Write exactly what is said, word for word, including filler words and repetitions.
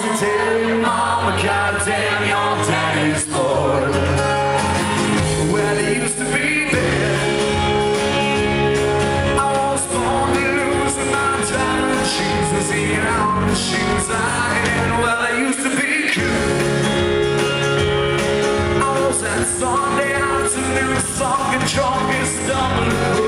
to tell your mama, goddamn, your daddy's bored. Well, he used to be there. I was born to lose my diamond shoes, was he on the shoes I had? Well, I used to be cool. I was that Sunday afternoon, fucking drunk and stumbling.